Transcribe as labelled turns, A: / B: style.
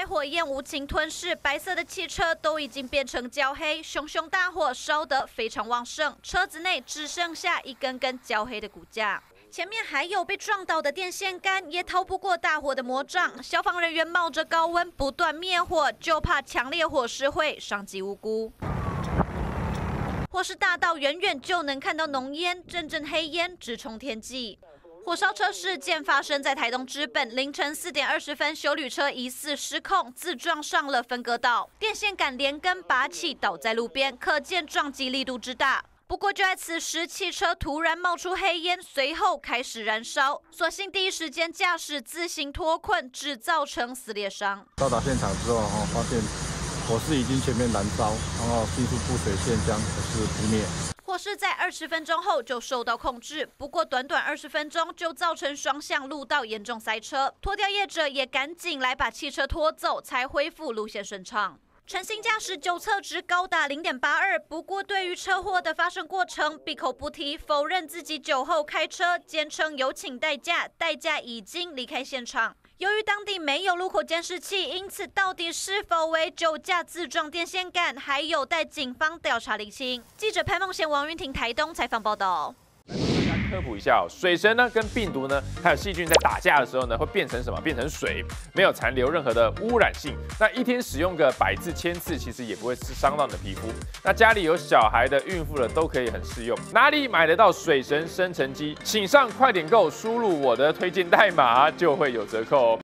A: 火焰无情吞噬，白色的汽车都已经变成焦黑，熊熊大火烧得非常旺盛，车子内只剩下一根根焦黑的骨架。前面还有被撞倒的电线杆，也逃不过大火的魔掌。消防人员冒着高温不断灭火，就怕强烈火势会伤及无辜。火势大到远远就能看到浓烟，阵阵黑烟直冲天际。火烧车事件发生在台东知本，凌晨4点20分，休旅车疑似失控，自撞上了分隔岛，电线杆连根拔起，倒在路边，可见撞击力度之大。不过就在此时，汽车突然冒出黑烟，随后开始燃烧，所幸第一时间驾驶自行脱困，只造成撕裂伤。
B: 到达现场之后，发现火势已经全面燃烧，然后迅速布水线将火势扑灭。
A: 火势在20分钟后就受到控制，不过短短20分钟就造成双向路道严重塞车，拖吊业者也赶紧来把汽车拖走，才恢复路线顺畅。陈姓驾驶酒测值高达0.82，不过对于车祸的发生过程闭口不提，否认自己酒后开车，坚称有请代驾，代驾已经离开现场。由于当地没有路口监视器，因此到底是否为酒驾自撞电线杆，还有待警方调查厘清。记者潘梦贤、王云婷台东采访报道。
C: 科普一下水神呢跟病毒呢还有细菌在打架的时候呢会变成什么？变成水，没有残留任何的污染性。那一天使用个100次、1000次，其实也不会伤到你的皮肤。那家里有小孩的、孕妇的都可以很适用。哪里买得到水神生成机？请上快点购，输入我的推荐代码就会有折扣哦。